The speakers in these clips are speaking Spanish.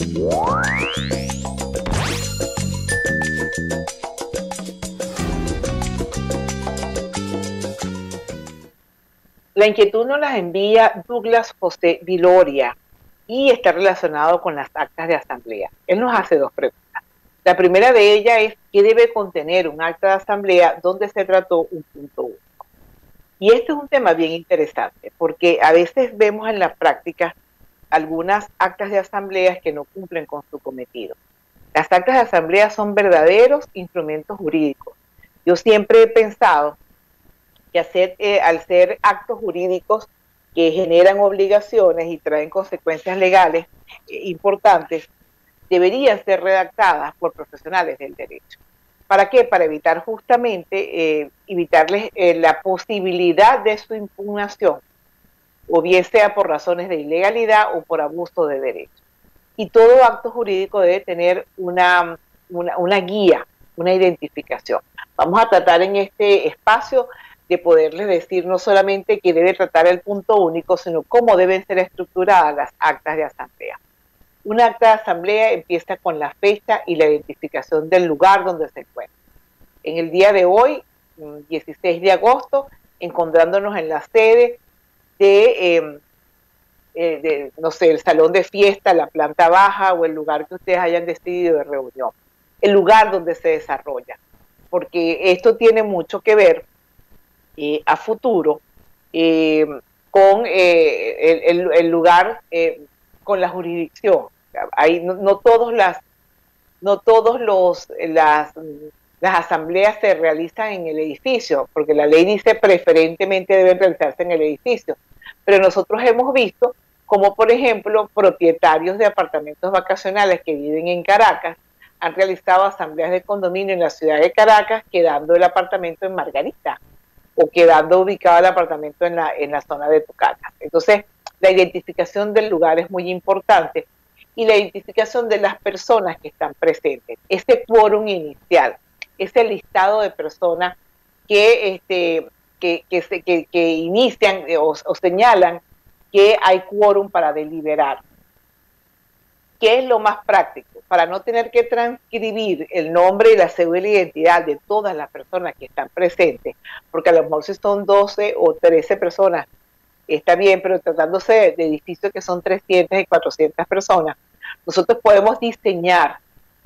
La inquietud nos las envía Douglas José Viloria y está relacionado con las actas de asamblea. Él nos hace dos preguntas. La primera de ellas es: ¿qué debe contener un acta de asamblea donde se trató un punto único? Y este es un tema bien interesante, porque a veces vemos en la práctica algunas actas de asambleas que no cumplen con su cometido. Las actas de asamblea son verdaderos instrumentos jurídicos. Yo siempre he pensado que al ser actos jurídicos que generan obligaciones y traen consecuencias legales importantes, deberían ser redactadas por profesionales del derecho. ¿Para qué? Para evitar justamente, evitarles la posibilidad de su impugnación, o bien sea por razones de ilegalidad o por abuso de derecho. Y todo acto jurídico debe tener una guía, una identificación. Vamos a tratar en este espacio de poderles decir no solamente que debe tratar el punto único, sino cómo deben ser estructuradas las actas de asamblea. Un acta de asamblea empieza con la fecha y la identificación del lugar donde se encuentra. En el día de hoy, 16 de agosto, encontrándonos en la sede no sé, el salón de fiesta, la planta baja o el lugar que ustedes hayan decidido de reunión. El lugar donde se desarrolla. Porque esto tiene mucho que ver a futuro con el lugar, con la jurisdicción. Hay, no todos las asambleas se realizan en el edificio, porque la ley dice preferentemente deben realizarse en el edificio. Pero nosotros hemos visto como, por ejemplo, propietarios de apartamentos vacacionales que viven en Caracas han realizado asambleas de condominio en la ciudad de Caracas, quedando el apartamento en Margarita o quedando ubicado el apartamento en la zona de Tucacas. Entonces, la identificación del lugar es muy importante y la identificación de las personas que están presentes. Ese quórum inicial, ese listado de personas que inician o señalan que hay quórum para deliberar. ¿Qué es lo más práctico? Para no tener que transcribir el nombre y la cédula de identidad de todas las personas que están presentes, porque a lo mejor si son 12 o 13 personas, está bien, pero tratándose de edificios que son 300 y 400 personas, nosotros podemos diseñar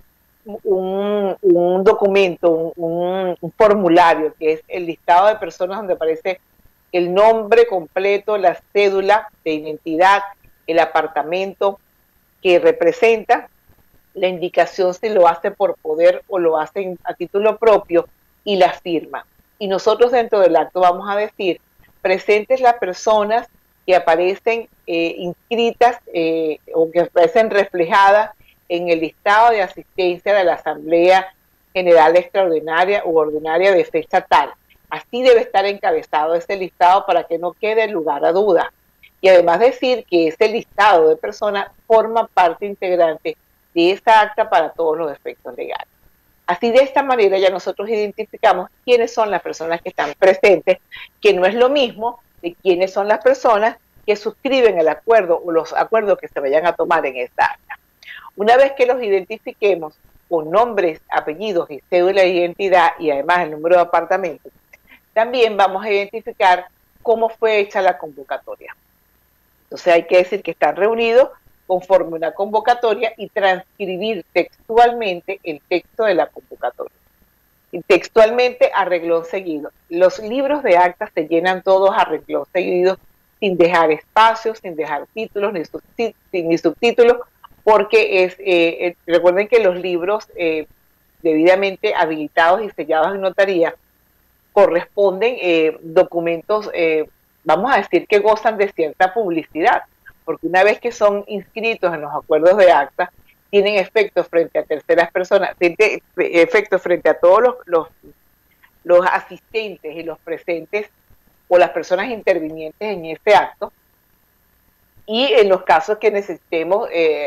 un documento, un formulario, que es el listado de personas donde aparece el nombre completo, la cédula de identidad, el apartamento que representa, la indicación si lo hace por poder o lo hace a título propio y la firma. Y nosotros dentro del acto vamos a decir: presentes las personas que aparecen inscritas o que aparecen reflejadas en el listado de asistencia de la Asamblea General Extraordinaria u Ordinaria de fecha tal. Así debe estar encabezado ese listado para que no quede lugar a duda. Y además decir que ese listado de personas forma parte integrante de esa acta para todos los efectos legales. Así, de esta manera ya nosotros identificamos quiénes son las personas que están presentes, que no es lo mismo de quiénes son las personas que suscriben el acuerdo o los acuerdos que se vayan a tomar en esta acta. Una vez que los identifiquemos con nombres, apellidos y cédula de identidad y además el número de apartamentos, también vamos a identificar cómo fue hecha la convocatoria. Entonces hay que decir que están reunidos conforme una convocatoria y transcribir textualmente el texto de la convocatoria. Y textualmente a renglón seguido. Los libros de actas se llenan todos a renglón seguido, sin dejar espacios, sin dejar títulos ni subtítulos, porque recuerden que los libros debidamente habilitados y sellados en notaría corresponden documentos, vamos a decir, que gozan de cierta publicidad, porque una vez que son inscritos en los acuerdos de acta, tienen efectos frente a terceras personas, tienen efectos frente a todos los asistentes y los presentes o las personas intervinientes en ese acto, y en los casos que necesitemos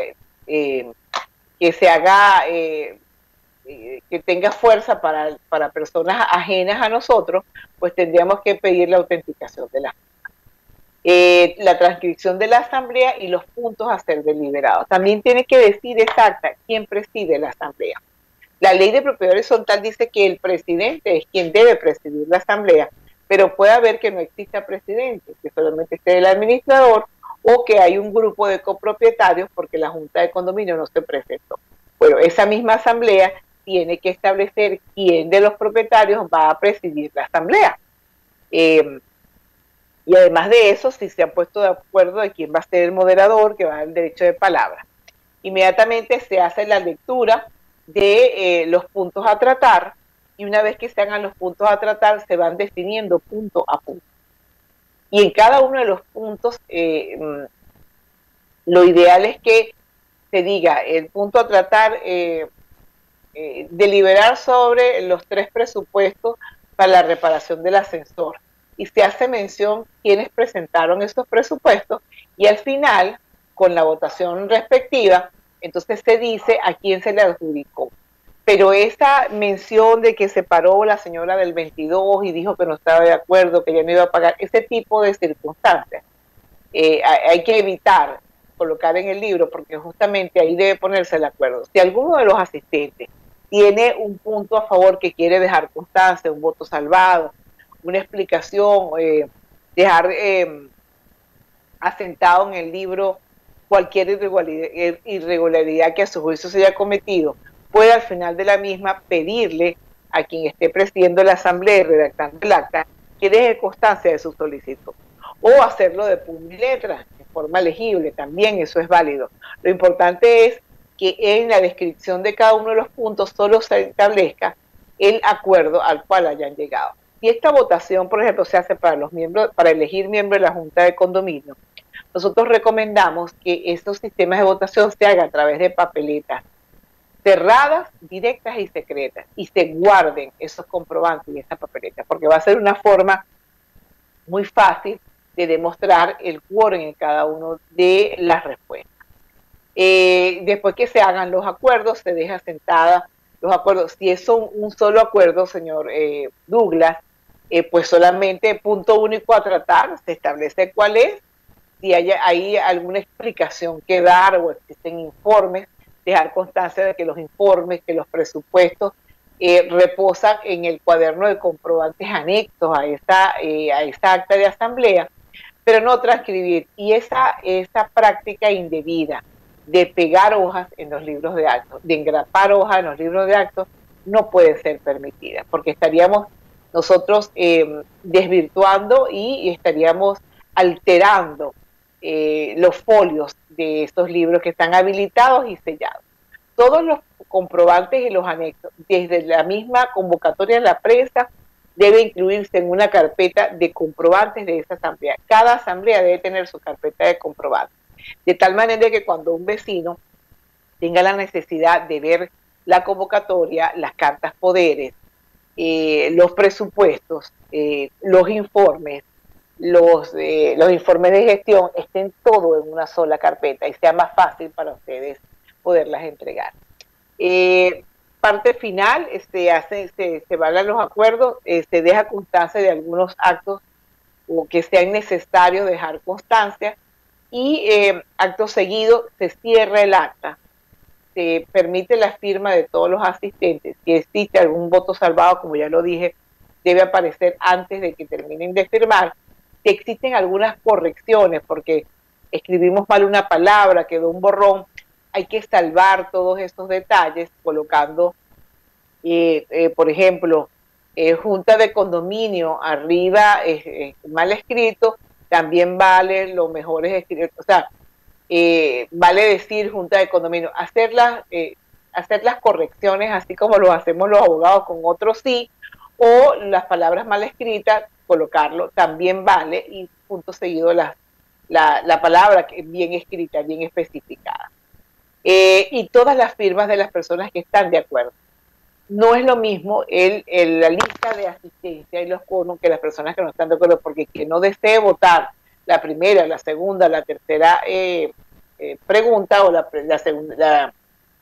que se haga, que tenga fuerza para personas ajenas a nosotros, pues tendríamos que pedir la autenticación de la. la transcripción de la asamblea y los puntos a ser deliberados. También tiene que decir exacta quién preside la asamblea. La ley de propiedad horizontal dice que el presidente es quien debe presidir la asamblea, pero puede haber que no exista presidente, que solamente esté el administrador o que hay un grupo de copropietarios porque la junta de condominio no se presentó. Bueno, esa misma asamblea tiene que establecer quién de los propietarios va a presidir la asamblea. Y además de eso, si se han puesto de acuerdo de quién va a ser el moderador, que va a dar el derecho de palabra. Inmediatamente se hace la lectura de los puntos a tratar y una vez que se hagan los puntos a tratar, se van definiendo punto a punto. Y en cada uno de los puntos, lo ideal es que se diga el punto a tratar, deliberar sobre los 3 presupuestos para la reparación del ascensor. Y se hace mención quienes presentaron esos presupuestos y al final, con la votación respectiva, entonces se dice a quién se le adjudicó. Pero esa mención de que se paró la señora del 22 y dijo que no estaba de acuerdo, que ya no iba a pagar, ese tipo de circunstancias, hay que evitar colocar en el libro porque justamente ahí debe ponerse el acuerdo. Si alguno de los asistentes tiene un punto a favor que quiere dejar constancia, un voto salvado, una explicación, dejar asentado en el libro cualquier irregularidad que a su juicio se haya cometido, puede al final de la misma pedirle a quien esté presidiendo la asamblea y redactando el acta que deje constancia de su solicitud. O hacerlo de puño y letra, de forma legible, también eso es válido. Lo importante es que en la descripción de cada uno de los puntos solo se establezca el acuerdo al cual hayan llegado. Si esta votación, por ejemplo, se hace para los miembros, para elegir miembros de la Junta de Condominio, nosotros recomendamos que estos sistemas de votación se hagan a través de papeletas cerradas, directas y secretas, y se guarden esos comprobantes y esas papeletas, porque va a ser una forma muy fácil de demostrar el quórum en cada uno de las respuestas. Después que se hagan los acuerdos, se deja sentada los acuerdos. Si es un solo acuerdo, señor Douglas, pues solamente punto único a tratar, se establece cuál es, si hay alguna explicación que dar o existen informes, dejar constancia de que los informes, que los presupuestos reposan en el cuaderno de comprobantes anexos a esa acta de asamblea, pero no transcribir. Y esa práctica indebida de pegar hojas en los libros de actos, de engrapar hojas en los libros de actos, no puede ser permitida, porque estaríamos nosotros desvirtuando y estaríamos alterando los folios de estos libros que están habilitados y sellados. Todos los comprobantes y los anexos, desde la misma convocatoria de la prensa, debe incluirse en una carpeta de comprobantes de esa asamblea. Cada asamblea debe tener su carpeta de comprobantes, de tal manera que cuando un vecino tenga la necesidad de ver la convocatoria, las cartas poderes, los presupuestos, los informes, los informes de gestión, estén todo en una sola carpeta y sea más fácil para ustedes poderlas entregar. Parte final, se hablan los acuerdos, se deja constancia de algunos actos o que sean necesarios dejar constancia y acto seguido se cierra el acta, se permite la firma de todos los asistentes. Si existe algún voto salvado, como ya lo dije, debe aparecer antes de que terminen de firmar. Si existen algunas correcciones porque escribimos mal una palabra, quedó un borrón, hay que salvar todos estos detalles colocando, por ejemplo, junta de condominio, arriba mal escrito, también vale lo mejor es escrito, o sea, vale decir junta de condominio, hacer las correcciones así como lo hacemos los abogados con otros sí, o las palabras mal escritas, colocarlo, también vale, y punto seguido la palabra bien escrita, bien especificada. Y todas las firmas de las personas que están de acuerdo. No es lo mismo la lista de asistencia y los quórum que las personas que no están de acuerdo, porque quien no desee votar la primera, la segunda, la tercera pregunta o la segunda,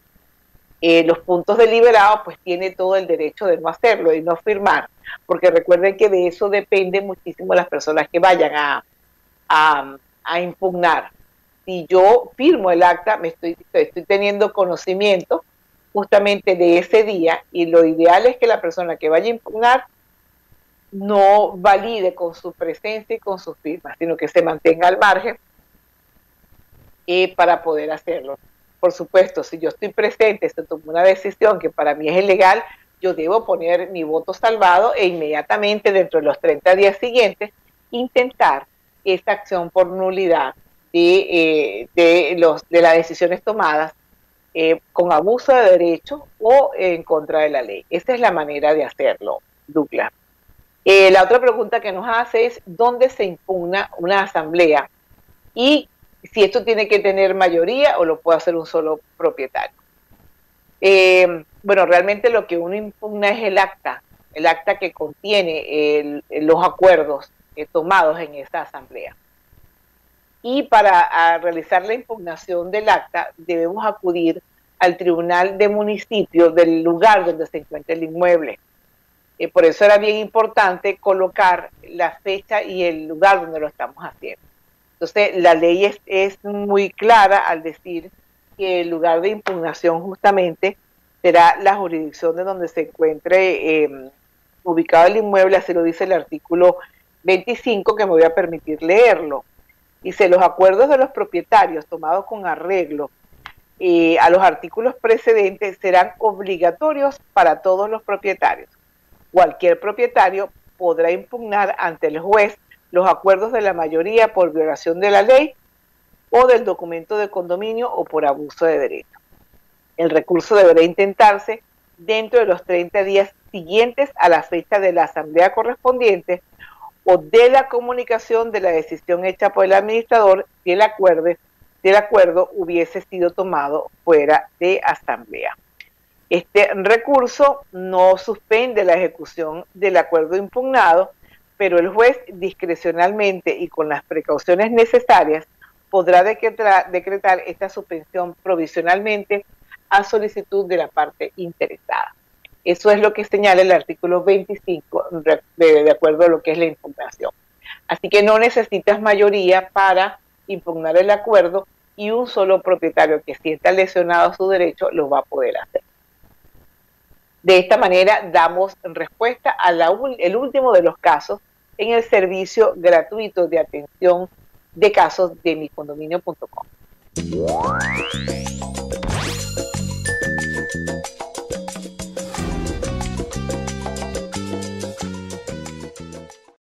los puntos deliberados, pues tiene todo el derecho de no hacerlo y no firmar, porque recuerden que de eso depende muchísimo las personas que vayan a a impugnar. Si yo firmo el acta, estoy teniendo conocimiento justamente de ese día, y lo ideal es que la persona que vaya a impugnar no valide con su presencia y con sus firmas, sino que se mantenga al margen para poder hacerlo. Por supuesto, si yo estoy presente, se tomó una decisión que para mí es ilegal, yo debo poner mi voto salvado e inmediatamente dentro de los 30 días siguientes intentar esta acción por nulidad de las decisiones tomadas con abuso de derecho o en contra de la ley. Esa es la manera de hacerlo, Douglas. La otra pregunta que nos hace es ¿dónde se impugna una asamblea? Y si esto tiene que tener mayoría o lo puede hacer un solo propietario. Bueno, realmente lo que uno impugna es el acta que contiene los acuerdos tomados en esa asamblea. Y para realizar la impugnación del acta debemos acudir al tribunal de municipio del lugar donde se encuentra el inmueble. Por eso era bien importante colocar la fecha y el lugar donde lo estamos haciendo. Entonces, la ley es muy clara al decir que el lugar de impugnación justamente será la jurisdicción de donde se encuentre ubicado el inmueble, así lo dice el artículo 25, que me voy a permitir leerlo. Dice, los acuerdos de los propietarios tomados con arreglo a los artículos precedentes serán obligatorios para todos los propietarios. Cualquier propietario podrá impugnar ante el juez los acuerdos de la mayoría por violación de la ley o del documento de condominio o por abuso de derecho. El recurso deberá intentarse dentro de los 30 días siguientes a la fecha de la asamblea correspondiente o de la comunicación de la decisión hecha por el administrador si el acuerdo hubiese sido tomado fuera de asamblea. Este recurso no suspende la ejecución del acuerdo impugnado, pero el juez discrecionalmente y con las precauciones necesarias podrá decretar esta suspensión provisionalmente a solicitud de la parte interesada. Eso es lo que señala el artículo 25 de acuerdo a lo que es la impugnación. Así que no necesitas mayoría para impugnar el acuerdo y un solo propietario que sienta lesionado su derecho lo va a poder hacer. De esta manera damos respuesta al último de los casos en el servicio gratuito de atención de casos de micondominio.com.